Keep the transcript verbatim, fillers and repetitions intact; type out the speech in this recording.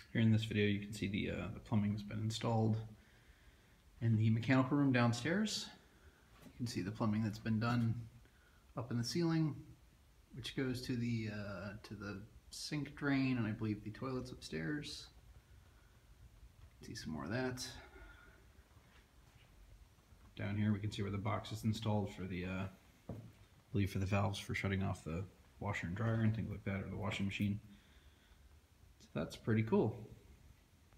Here in this video you can see the, uh, the plumbing's been installed in the mechanical room downstairs. You can see the plumbing that's been done up in the ceiling, which goes to the, uh, to the sink drain and I believe the toilets upstairs. See some more of that. Down here we can see where the box is installed for the, uh, I believe for the valves for shutting off the washer and dryer and things like that, or the washing machine. So that's pretty cool.